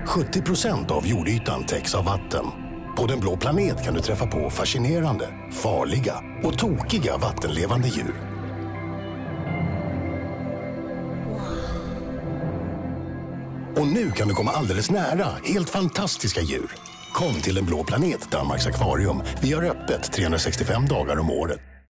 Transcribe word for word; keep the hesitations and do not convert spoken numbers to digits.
sjuttio procent av jordytan täcks av vatten. På Den blå planet kan du träffa på fascinerande, farliga och tokiga vattenlevande djur. Och nu kan du komma alldeles nära helt fantastiska djur. Kom till Den blå planet, Danmarks akvarium. Vi har öppet trehundrasextiofem dagar om året.